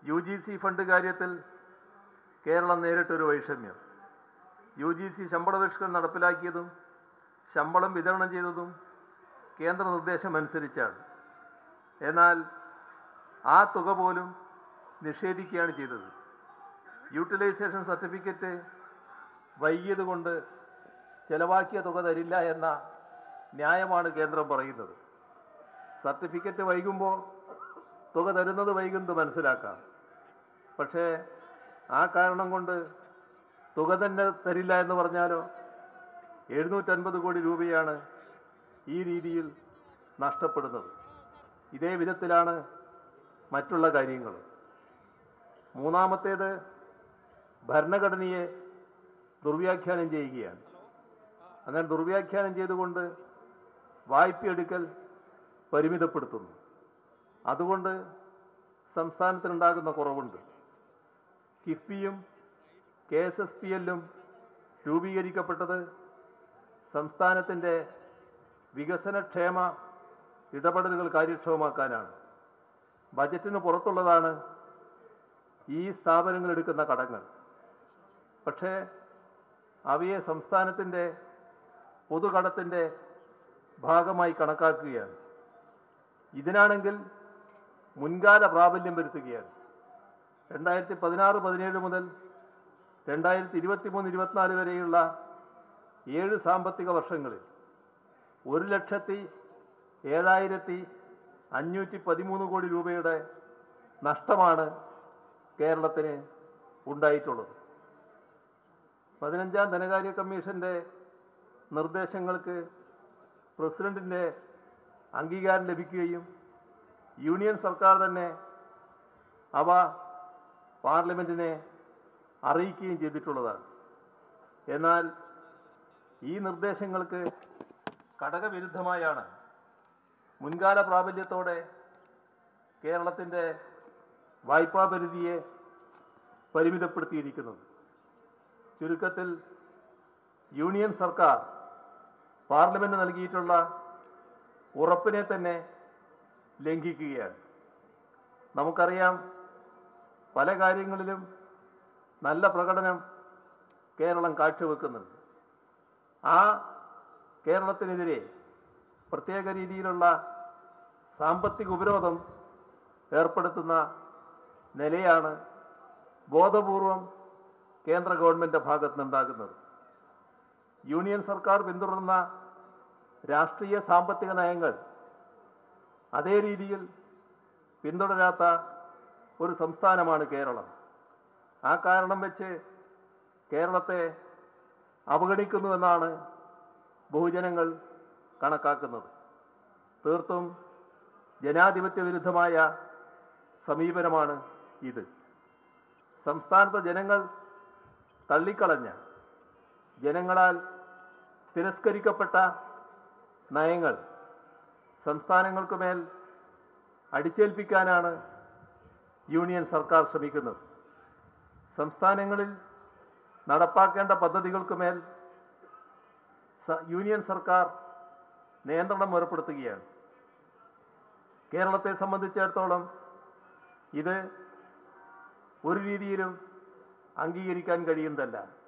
UGC fund കാര്യത്തിൽ Keralam നേരിട്ടൊരു വൈഷമ്യം. UGC ശമ്പള പരിഷ്കരണം നടപ്പിലാക്കിയതും ശമ്പളം വിതരണം ചെയ്തതും കേന്ദ്ര നിർദ്ദേശം അനുസരിച്ചാണ്. എന്നാൽ ആ തുക പോലും നിഷേധിക്കുകയാണ് ചെയ്തത്. യൂട്ടിലൈസേഷൻ സർട്ടിഫിക്കറ്റ് വൈകിയതുകൊണ്ട് ചെലവാക്കിയ തുക തരില്ല എന്ന ന്യായമാണ് കേന്ദ്രം പറയുന്നത്. സർട്ടിഫിക്കറ്റ് വൈകുമ്പോൾ തുക തരുന്നത് വൈകുന്നത് മനസ്സിലാക്കാം. പക്ഷേ ആ കാരണം കൊണ്ട് തുക തന്നെ തരില്ല എന്ന് പറഞ്ഞാലോ? 750 കോടി രൂപയാണ് ഈ രീതിയിൽ നഷ്ടപ്പെടുന്നത്. ഇതേ വിധത്തിലാണ് മറ്റുള്ള കാര്യങ്ങൾ. മൂന്നാമത്തേത് ഭരണഘടനയെ ദുർവ്യാഖ്യാനം ചെയ്യുകയാണ്. അങ്ങനെ ദുർവ്യാഖ്യാനം ചെയ്തുകൊണ്ട് വായ്പയെടുക്കൽ പരിമിതപ്പെടുത്തുന്നു. അതുകൊണ്ട് സംസ്ഥാനത്തിനുണ്ടാകുന്ന കുറവുണ്ട്. കിഫ്ബിയും KSSPL-ഉം രൂപീകരിക്കപ്പെട്ടത് സംസ്ഥാനത്തിൻ്റെ വികസനക്ഷേമ ഇടപെടലുകൾ കാര്യക്ഷമമാക്കാനാണ്. ബജറ്റിന് പുറത്തുള്ളതാണ് ഈ സ്ഥാപനങ്ങൾ എടുക്കുന്ന കടങ്ങൾ. പക്ഷേ അവയെ സംസ്ഥാനത്തിൻ്റെ പൊതുകടത്തിൻ്റെ ഭാഗമായി കണക്കാക്കുകയാണ്. ഇതിനാണെങ്കിൽ മുൻകാല പ്രാബല്യം വരുത്തുകയാണ്. 2016-17 മുതൽ 2023-24 വരെയുള്ള 7 സാമ്പത്തിക വർഷങ്ങളിൽ 1,07,513 കോടി രൂപയുടെ നഷ്ടമാണ് കേരളത്തിന് ഉണ്ടായിട്ടുള്ളത്. 15ാം ധനകാര്യ കമ്മീഷന്റെ നിർദ്ദേശങ്ങൾക്ക് പ്രസിഡന്റിന്റെ അംഗീകാരം ലഭിക്കുകയും യൂണിയൻ സർക്കാർ തന്നെ അവ പാർലമെന്റിനെ അറിയിക്കുകയും ചെയ്തിട്ടുള്ളതാണ്. എന്നാൽ ഈ നിർദ്ദേശങ്ങൾക്ക് ഘടകവിരുദ്ധമായാണ് മുൻകാല പ്രാബല്യത്തോടെ കേരളത്തിൻ്റെ വായ്പാ പരിധിയെ പരിമിതപ്പെടുത്തിയിരിക്കുന്നത്. ചുരുക്കത്തിൽ യൂണിയൻ സർക്കാർ പാർലമെന്റ് നൽകിയിട്ടുള്ള ഉറപ്പിനെ തന്നെ ലംഘിക്കുകയാണ്. നമുക്കറിയാം, പല കാര്യങ്ങളിലും നല്ല പ്രകടനം കേരളം കാഴ്ചവെക്കുന്നുണ്ട്. ആ കേരളത്തിനെതിരെ പ്രത്യേക രീതിയിലുള്ള സാമ്പത്തിക ഉപരോധം ഏർപ്പെടുത്തുന്ന നിലയാണ് ബോധപൂർവം കേന്ദ്ര ഗവൺമെൻറ് ഭാഗത്ത് നിന്നുണ്ടാകുന്നത്. യൂണിയൻ സർക്കാർ പിന്തുടർന്ന രാഷ്ട്രീയ സാമ്പത്തിക നയങ്ങൾ അതേ രീതിയിൽ പിന്തുടരാത്ത ഒരു സംസ്ഥാനമാണ് കേരളം. ആ കാരണം വെച്ച് കേരളത്തെ അവഗണിക്കുന്നുവെന്നാണ് ബഹുജനങ്ങൾ കണക്കാക്കുന്നത്. തീർത്തും ജനാധിപത്യ വിരുദ്ധമായ സമീപനമാണ് ഇത്. സംസ്ഥാനത്തെ ജനങ്ങൾ തള്ളിക്കളഞ്ഞ, ജനങ്ങളാൽ തിരസ്കരിക്കപ്പെട്ട നയങ്ങൾ സംസ്ഥാനങ്ങൾക്കുമേൽ അടിച്ചേൽപ്പിക്കാനാണ് യൂണിയൻ സർക്കാർ ശ്രമിക്കുന്നത്. സംസ്ഥാനങ്ങളിൽ നടപ്പാക്കേണ്ട പദ്ധതികൾക്കുമേൽ യൂണിയൻ സർക്കാർ നിയന്ത്രണം ഏർപ്പെടുത്തുകയാണ്. കേരളത്തെ സംബന്ധിച്ചിടത്തോളം ഇത് ഒരു രീതിയിലും അംഗീകരിക്കാൻ കഴിയുന്നതല്ല.